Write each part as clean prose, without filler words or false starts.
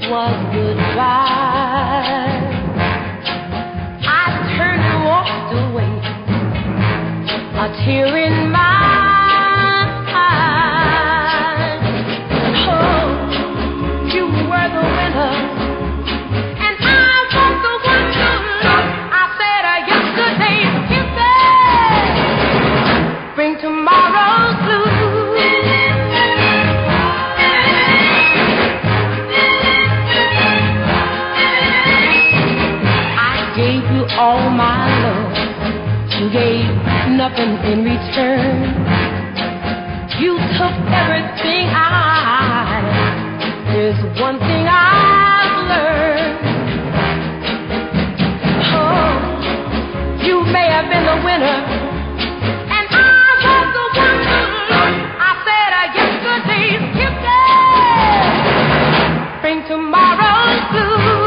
was goodbye. I turned and walked away, a tear in my eye. Oh, you were the winner, and I was the one to lose. I said yesterday's kisses bring tomorrow's blues. All my love, you gave nothing in return. You took everything there's one thing I've learned. Oh, you may have been the winner, and I was the one to lose. I said yesterday's kisses bring tomorrow's blues.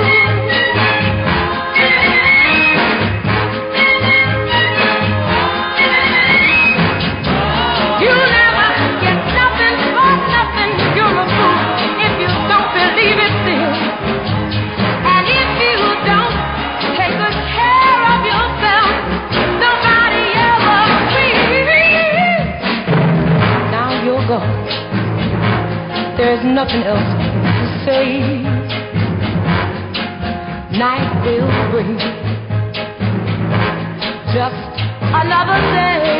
There's nothing else to say. Night will bring just another day.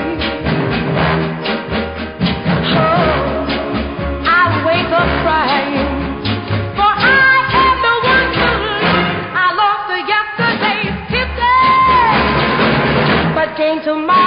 Oh, I wake up crying, for I am the one to lose. I lost yesterday's kisses, but gained tomorrow.